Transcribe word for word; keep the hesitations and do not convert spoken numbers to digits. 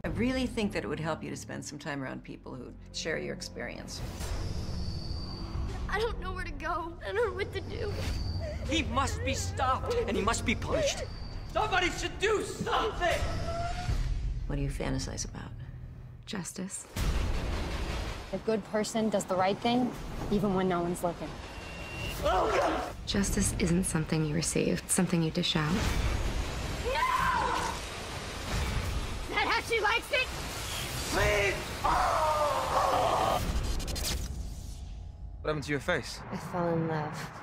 I really think that it would help you to spend some time around people who share your experience. I don't know where to go. I don't know what to do. He must be stopped, and he must be punished. Somebody should do something! What do you fantasize about? Justice. A good person does the right thing, even when no one's looking. Justice isn't something you receive, it's something you dish out. No! Is that how she likes it? Please! What happened to your face? I fell in love.